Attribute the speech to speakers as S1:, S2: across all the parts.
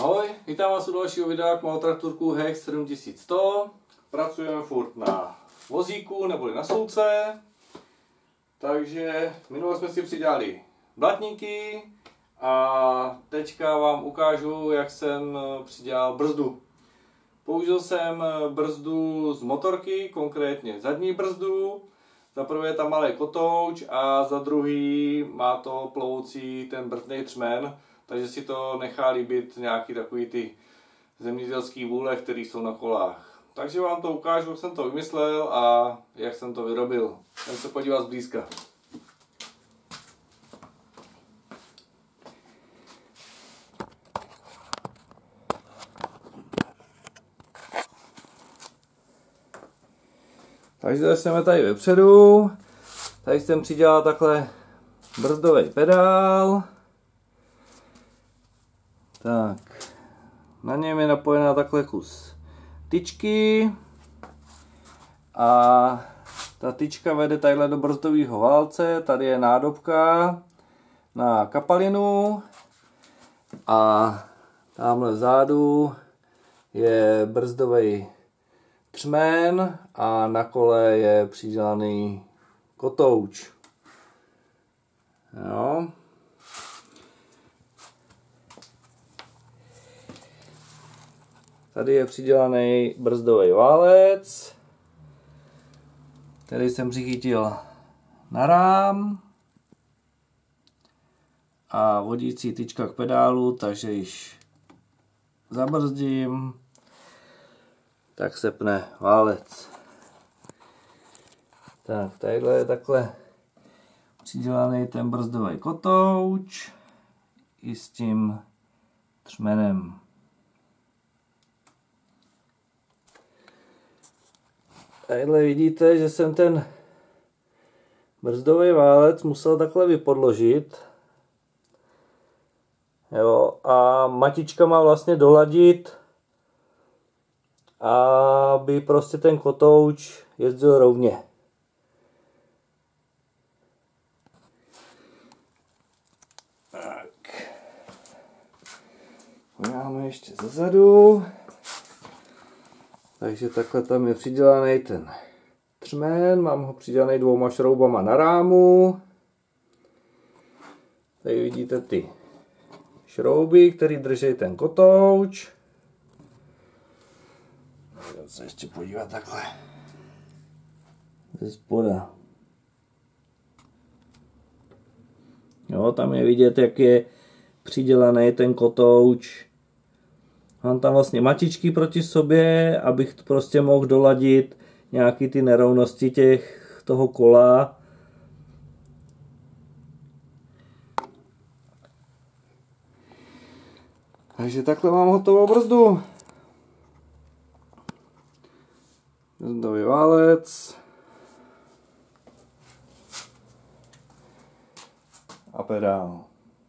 S1: Ahoj, vítám vás u dalšího videa k malotraktorku Hex 7100. Pracujeme furt na vozíku neboli na souce. Takže minule jsme si přidělali blatníky a teďka vám ukážu, jak jsem přidělal brzdu. Použil jsem brzdu z motorky, konkrétně zadní brzdu. Za prvé je tam malý kotouč a za druhý má to plovoucí ten brzdný třmen, takže si to nechá líbit nějaký takový ty zemědělský vůle, které jsou na kolách. Takže vám to ukážu, jak jsem to vymyslel a jak jsem to vyrobil. Jdem se podívat zblízka. Takže jsme tady vepředu. Tady jsem přidělal takhle brzdový pedál. Tak, na něm je napojená takhle kus tyčky a ta tyčka vede tadyhle do brzdového válce. Tady je nádobka na kapalinu a tamhle vzadu je brzdový třmen a na kole je přidělaný kotouč. Jo. Tady je přidělaný brzdový válec, který jsem přichytil na rám a vodící tyčka k pedálu, takže již zabrzdím, tak se pne válec. Tak, tadyhle je takhle přidělaný ten brzdový kotouč i s tím třmenem. Tadyhle vidíte, že jsem ten brzdový válec musel takhle vypodložit. Jo, a matička má vlastně doladit, aby prostě ten kotouč jezdil rovně. Tak. Uděláme ještě zezadu. Takže takhle tam je přidělaný ten třmen, mám ho přidělaný 2 šroubama na rámu. Tady vidíte ty šrouby, které drží ten kotouč. Můžeme se ještě podívat takhle ze spoda. Jo, tam je vidět, jak je přidělaný ten kotouč. Mám tam vlastně matičky proti sobě, abych prostě mohl doladit nějaký ty nerovnosti toho kola. Takže takhle mám hotovou brzdu. Brzdový válec a pedál.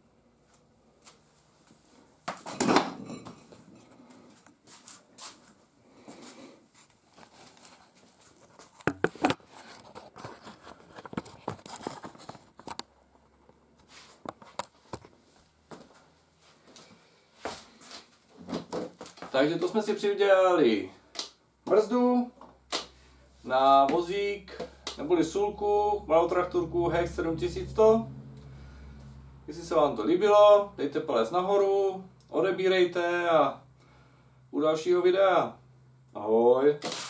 S1: Takže to jsme si přidělali brzdu na vozík neboli sulku, malotraktorku Hex 7100. Jestli se vám to líbilo, dejte palec nahoru, odebírejte a u dalšího videa. Ahoj.